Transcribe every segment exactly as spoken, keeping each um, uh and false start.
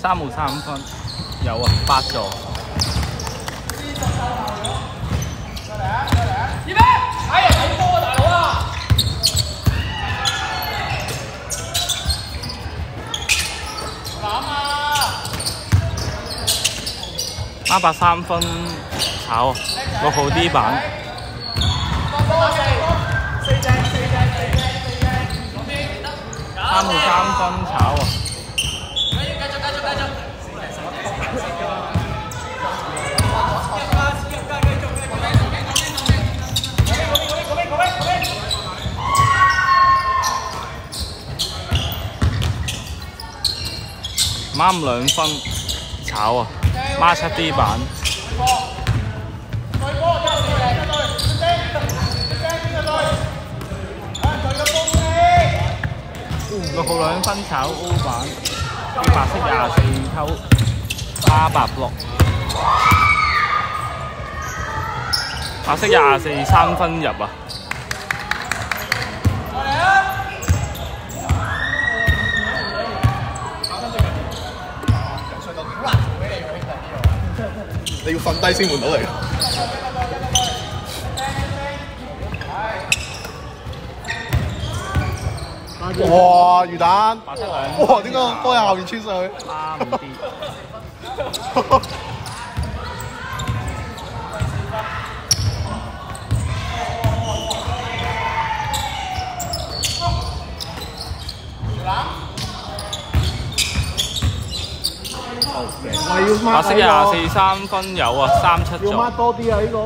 三號三分，有啊，八座。 二咩？哎呀，睇波啊，大佬啊！攬啊！ 孖八三分炒啊，六號 D 板。 四隻四隻四隻四隻，嗰邊得。 三號三分炒啊！ 繼續繼續繼續繼續。 孖五兩分炒啊！孖七 D 板。六號兩分炒 O 板，白色廿四溝孖八六，白色廿四三分入啊！ 你要瞓低先換到嚟。哇！魚蛋，哇！點解波喺後面穿上去？ 啱唔啲。白色廿四三分有啊，三七座。 要抹多啲啊！呢個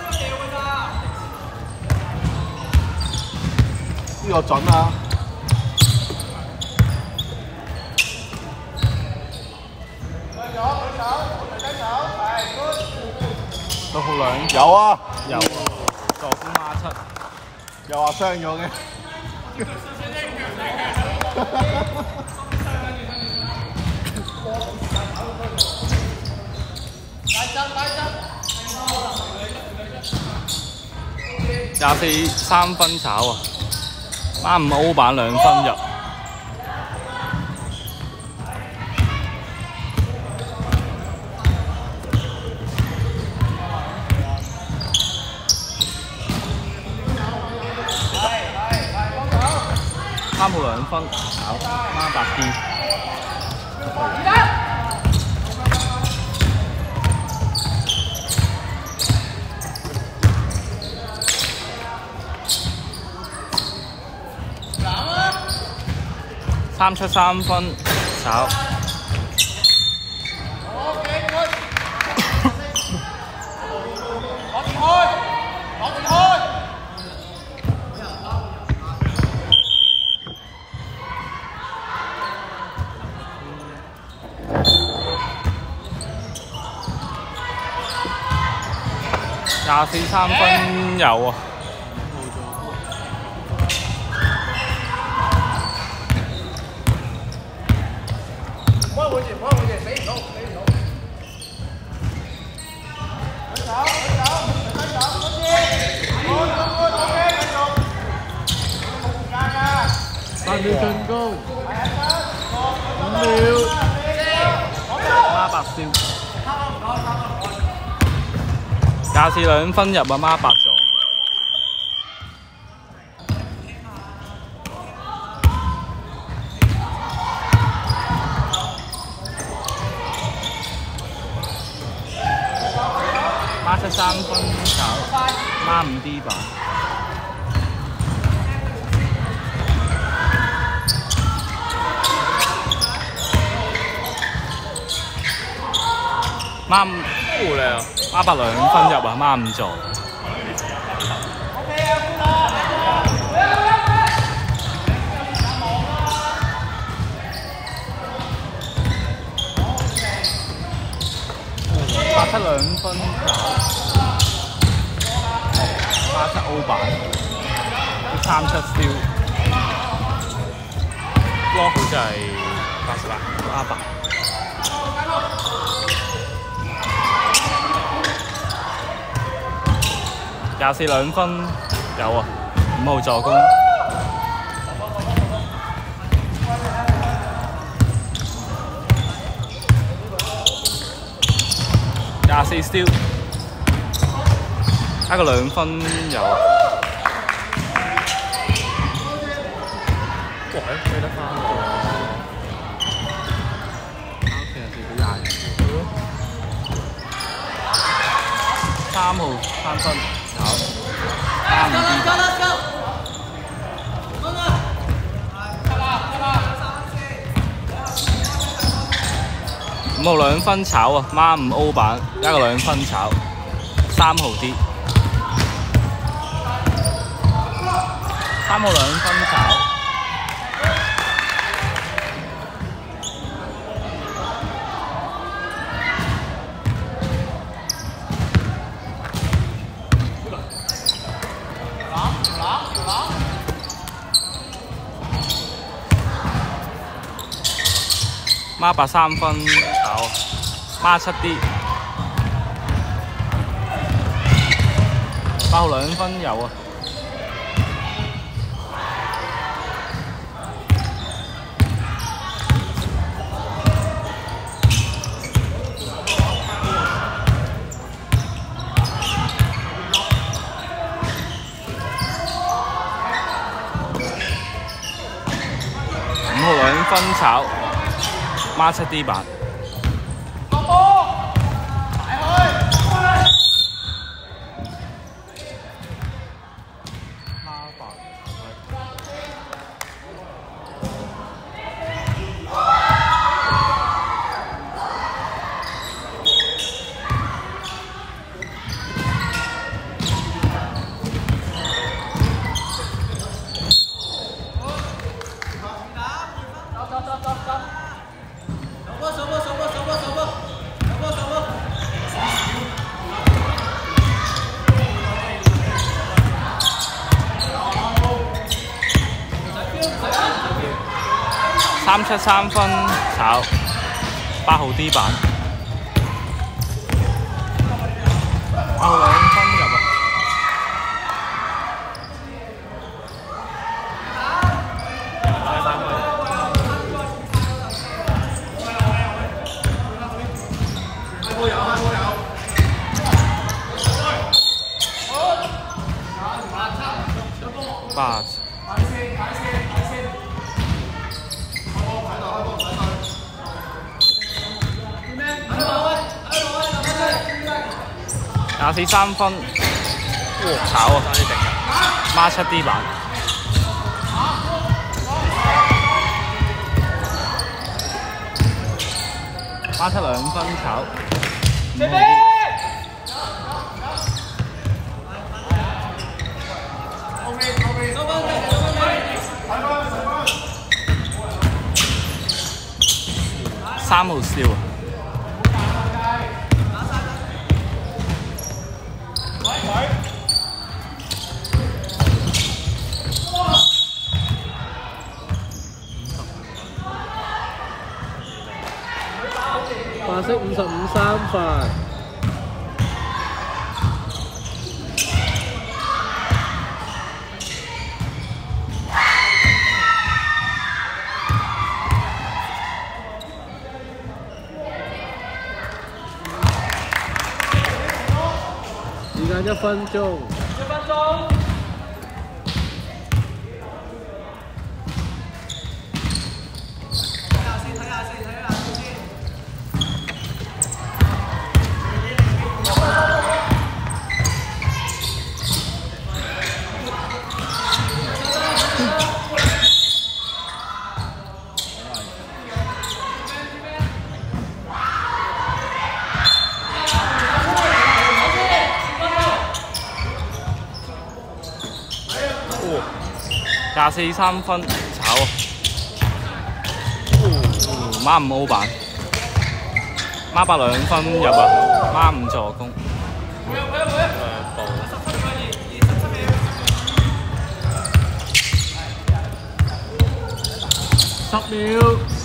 呢個準啊！ 六號兩有啊， 有啊，助攻孖七， 又話傷咗嘅。 廿四三分炒啊，孖五 O 板兩分入。三號兩分炒孖八 D。三七三分炒。廿四三分有啊。 開會前，開會前，俾唔到，俾唔到。舉手，舉手，舉手，嗰啲，好，好，OK，繼續。冇時間㗎。 三秒進攻。五秒。 孖八燒。廿四兩分入啊，孖八座。孖七三分炒，孖五 D 板。孖五好靚啊！孖八兩分入啊，孖五座。八七兩分，八七 O 板，三七燒，咯好似係八十八，八八。廿四兩分有啊，五號助攻。 四 steal， 一個兩分有。 哇！追得翻喎。 其實四比廿二。三號三分有。三五。 五號兩分炒啊，孖五 O 板，一個兩分炒，三號啲，三號兩分炒，孖八三分炒，孖七啲，八號兩分有啊。五號兩分炒。 孖七 D 板，孖八，三七三分炒，八號 D 板，八號兩分入啊！八。 廿四三分，炒啊！孖七 D 板，孖七兩分炒，五號 D。三號燒啊！ 白色五十五三分。時間一分鐘。一分鐘。 廿四三分炒啊！孖五 O 板，孖八兩分入啊！孖五助攻，十秒。